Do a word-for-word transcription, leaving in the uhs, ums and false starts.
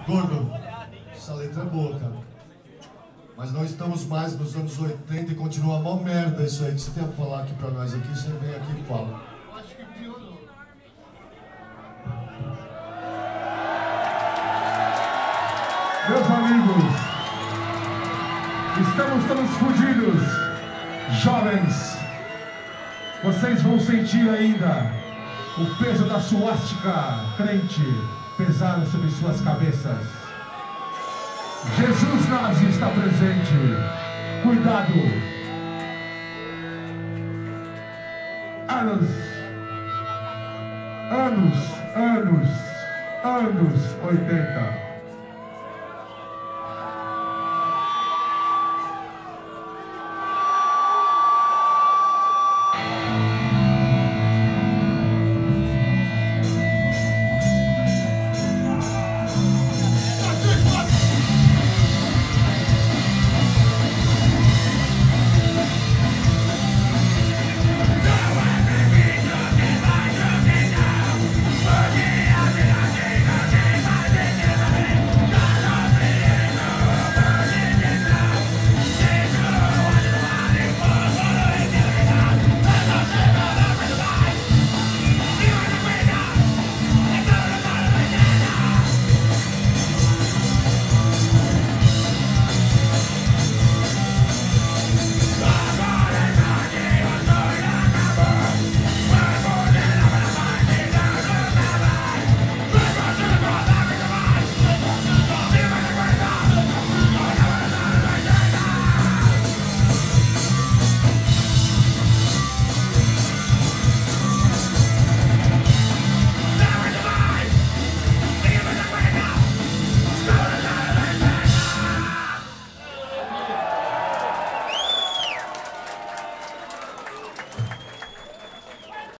Gordo, essa letra é boa, cara. Mas não estamos mais nos anos oitenta e continua mó merda isso aí. O que você tem a falar aqui pra nós aqui? Você vem aqui e fala. Eu acho que piorou. Meus amigos, estamos todos fodidos. Jovens, vocês vão sentir ainda o peso da suástica crente pesar sobre suas cabeças. Jesus nazi está presente. Cuidado. Anos, anos, anos, anos oitenta.